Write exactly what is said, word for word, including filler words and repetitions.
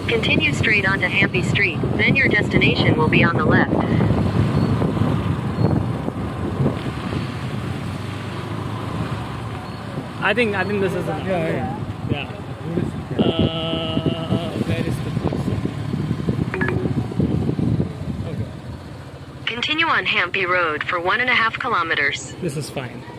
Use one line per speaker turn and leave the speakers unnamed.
Continue straight onto Hampy Street, then your destination will be on the left.
I think I think this is enough.
Yeah, yeah.
Yeah. Uh, where is the person? Okay.
Continue on Hampy Road for one and a half kilometers.
This is fine.